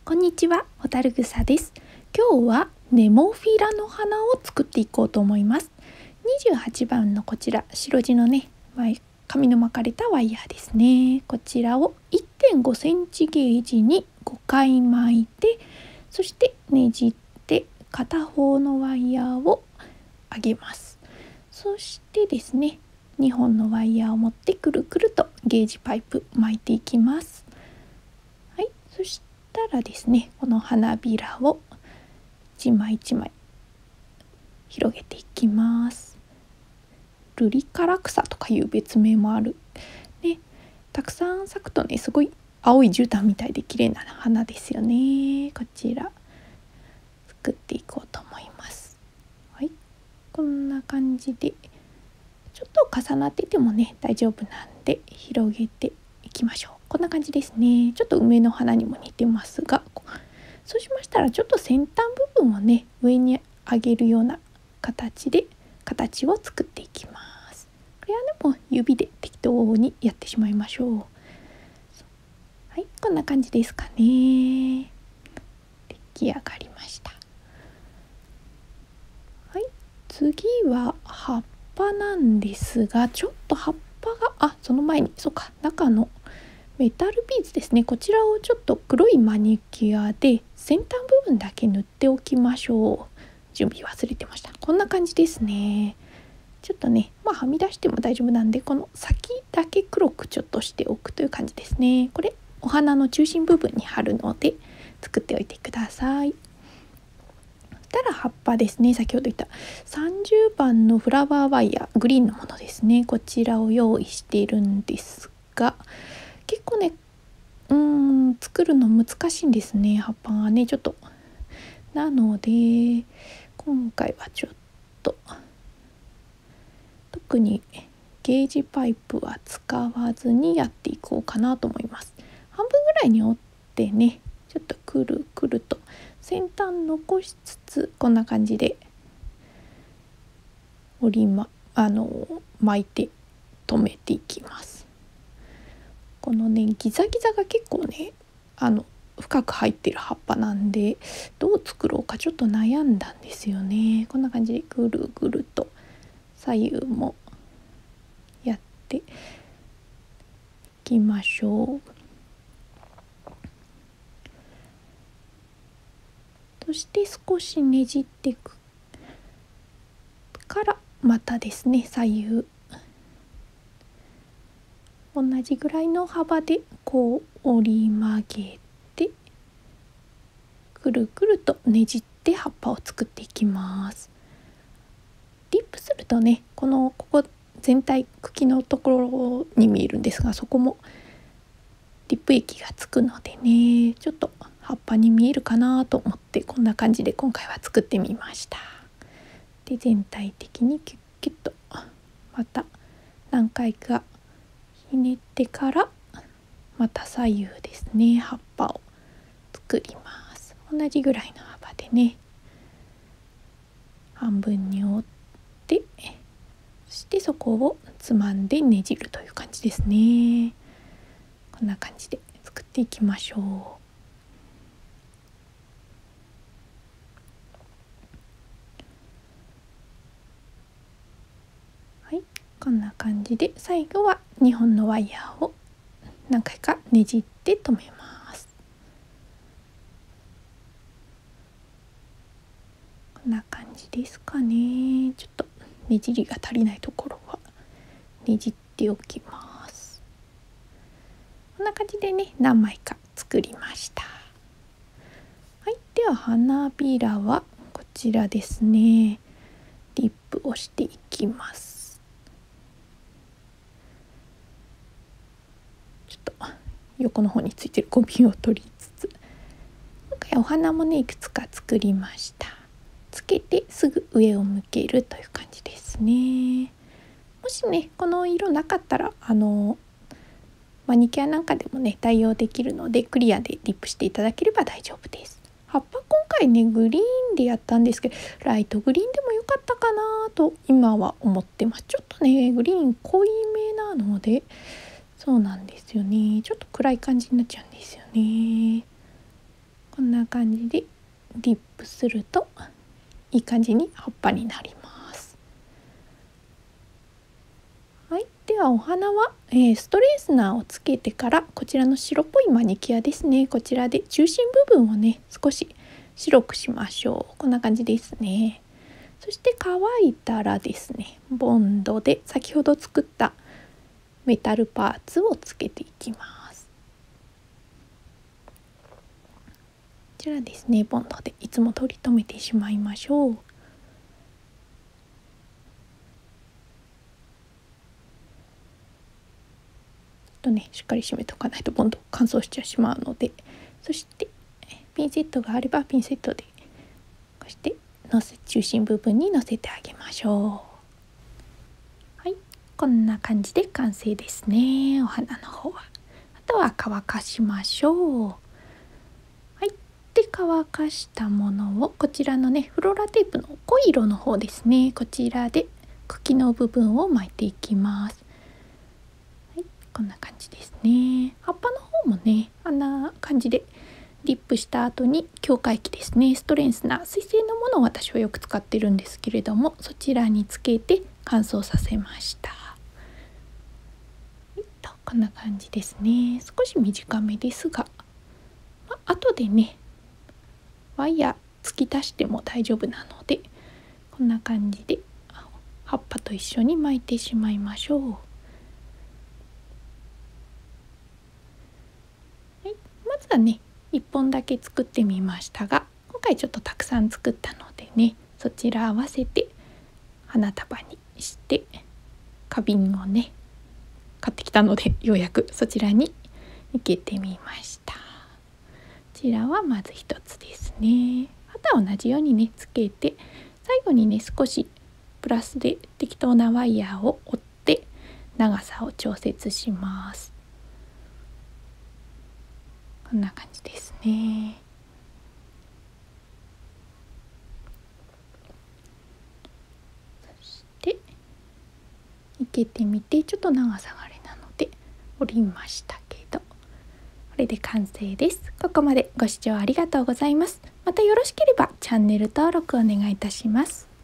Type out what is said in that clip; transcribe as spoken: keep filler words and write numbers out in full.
こんにちは、ホタルグサです。今日はネモフィラの花を作っていこうと思います。にじゅうはちばんのこちら、白地のね、紙の巻かれたワイヤーですね。こちらを いってんごセンチゲージにごかい巻いて、そしてねじって片方のワイヤーを上げます。そしてですね、にほんのワイヤーを持ってくるくるとゲージパイプ巻いていきます。はい、そしてたらですね、この花びらをいちまいいちまい広げていきます。ルリカラクサとかいう別名もある、ね、たくさん咲くとね、すごい青い絨毯みたいで綺麗な花ですよね。こちら作っていこうと思います。はい、こんな感じでちょっと重なっててもね大丈夫なんで広げていきましょう。こんな感じですね。ちょっと梅の花にも似てますが、そうしましたらちょっと先端部分をね上に上げるような形で形を作っていきます。これはでも指で適当にやってしまいましょう。はい、こんな感じですかね。出来上がりました。はい、次は葉っぱなんですが、ちょっと葉っぱがあその前にそうか中のメタルビーズですね。こちらをちょっと黒いマニキュアで先端部分だけ塗っておきましょう。準備忘れてました。こんな感じですね。ちょっとね、まあはみ出しても大丈夫なんで、この先だけ黒くちょっとしておくという感じですね。これお花の中心部分に貼るので作っておいてください。そしたら葉っぱですね。先ほど言ったさんじゅうばんのフラワーワイヤーグリーンのものですね。こちらを用意しているんですが、結構ねうーん作るの難しいんですね。葉っぱがねちょっとなので今回はちょっと特にゲージパイプは使わずにやっていこうかなと思います。半分ぐらいに折ってねちょっとくるくると先端残しつつこんな感じで折りまあの巻いて留めていきます。このねギザギザが結構ねあの深く入ってる葉っぱなんでどう作ろうかちょっと悩んだんですよね。こんな感じでぐるぐると左右もやっていきましょう。そして少しねじっていくからまたですね左右同じぐらいの幅でこう折り曲げてくるくるとねじって葉っぱを作っていきます。ディップするとねこのここ全体茎のところに見えるんですが、そこもディップ液がつくのでねちょっと葉っぱに見えるかなと思ってこんな感じで今回は作ってみました。で全体的にキュッキュッとまた何回かひねってからまた左右ですね葉っぱを作ります。同じぐらいの幅でね半分に折ってそしてそこをつまんでねじるという感じですね。こんな感じで作っていきましょう。はい、こんな感じで最後はにほんのワイヤーを何回かねじって留めます。こんな感じですかね。ちょっとねじりが足りないところはねじっておきます。こんな感じでね何枚か作りました。はい、では花びらはこちらですね。ディップをしていきます。ちょっと横の方についてるゴミを取りつつ、今回お花もねいくつか作りました。つけてすぐ上を向けるという感じですね。もしねこの色なかったらあのマニキュアなんかでもね代用できるのでクリアでディップしていただければ大丈夫です。葉っぱ今回ねグリーンでやったんですけどライトグリーンでもよかったかなと今は思ってます。ちょっとねグリーン濃いめなのでそうなんですよねちょっと暗い感じになっちゃうんですよね。 こんな感じでディップするといい感じに葉っぱになります。はい、ではお花は、えー、ストレースナーをつけてからこちらの白っぽいマニキュアですね、こちらで中心部分をね少し白くしましょう。こんな感じですね。そして乾いたらですね、ボンドで先ほど作ったメタルパーツをつけていきます。こちらですね、ボンドでいつも取り留めてしまいましょう。とね、しっかり締めておかないとボンド乾燥しちゃしまうので、そしてピンセットがあればピンセットでこうしてのせ中心部分にのせてあげましょう。はい、こんな感じで完成ですね。お花の方はあとは乾かしましょう。はい、で乾かしたものをこちらのねフローラテープの濃い色の方ですね、こちらで茎の部分を巻いていきます。はい、こんな感じですね。葉っぱの方もねあんな感じでディップした後に強化液ですね、ストレンスナー水性のものを私はよく使ってるんですけれども、そちらにつけて乾燥させました。こんな感じですね。少し短めですが、まあ、後でねワイヤー突き足しても大丈夫なので、こんな感じで葉っぱと一緒に巻いてしまいましょう。はい、まずはねいっぽんだけ作ってみましたが、今回ちょっとたくさん作ったのでね、そちら合わせて花束にして花瓶をね買ってきたのでようやくそちらに生けてみました。こちらはまず一つですね。あとは同じようにねつけて、最後にね少しプラスで適当なワイヤーを折って長さを調節します。こんな感じですね。そして生けてみて、ちょっと長さがあれなので折りましたけど、これで完成です。ここまでご視聴ありがとうございます。またよろしければチャンネル登録お願いいたします。